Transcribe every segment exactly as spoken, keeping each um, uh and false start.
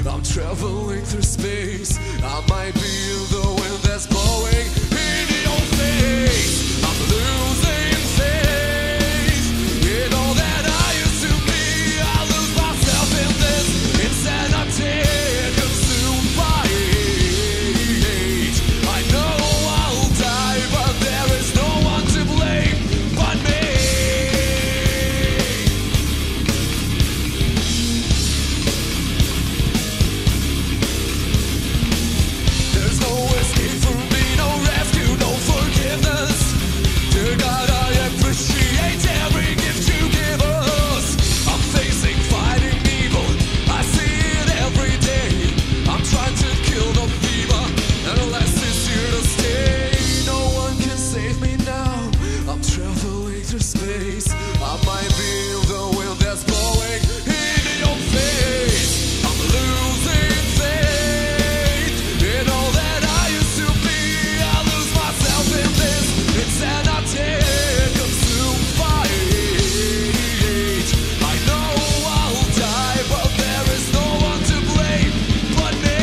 I'm traveling through space. I might be the wind that's blowing in your face. I'm losing faith in all that I used to be. I lose myself in this insanity, consumed by hate. I know I'll die, but there is no one to blame but me. There's no escape for me, no rescue, no forgiveness. Dear God, I appreciate every gift you give us. I'm facing fighting evil, I see it every day. I'm trying to kill the fever, and unless it's here to stay, no one can save me now. I'm traveling through space. I might be the wind that's blowing in your face. I'm losing faith in all that I used to be. I lose myself in this insanity, consumed by hate. I know I'll die, but there is no one to blame but me.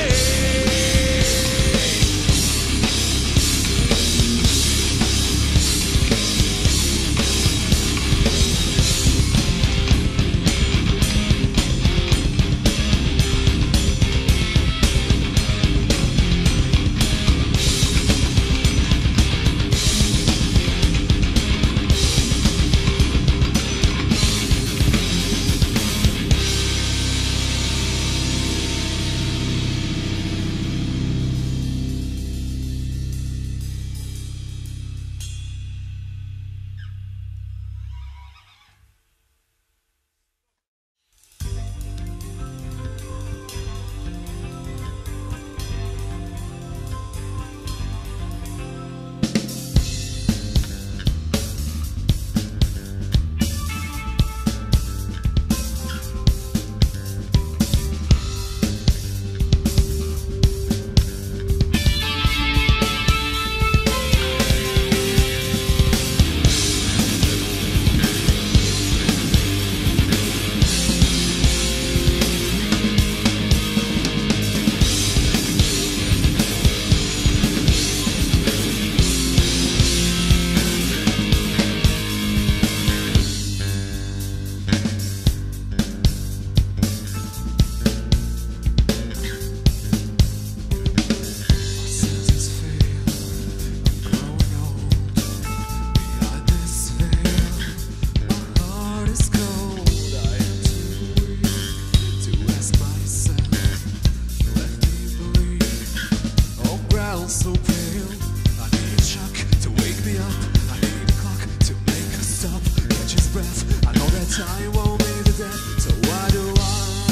Senses fail, I'm growing old. Behind this veil, my heart is cold. I am too weak to ask myself, let me bleed on ground so pale. I need a shock to wake me up. I need a clock to make us stop. Catch his breath. I know that time won't be the death. So why do I?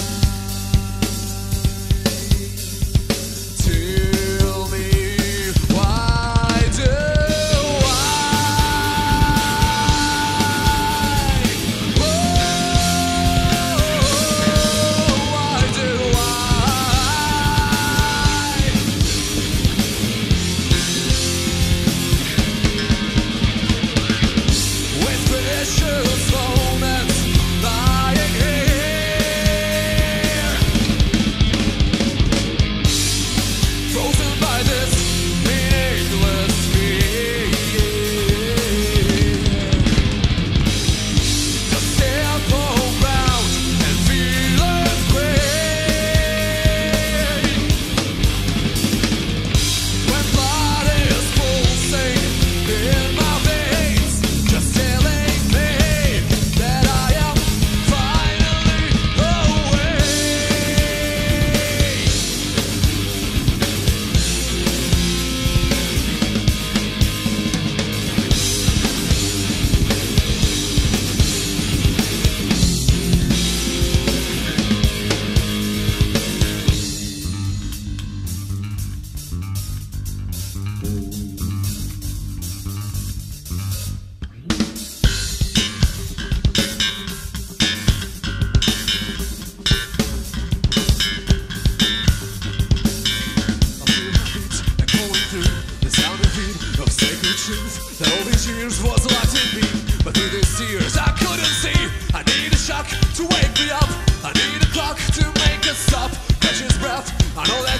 Tell me, why do I? Oh, why do I? I know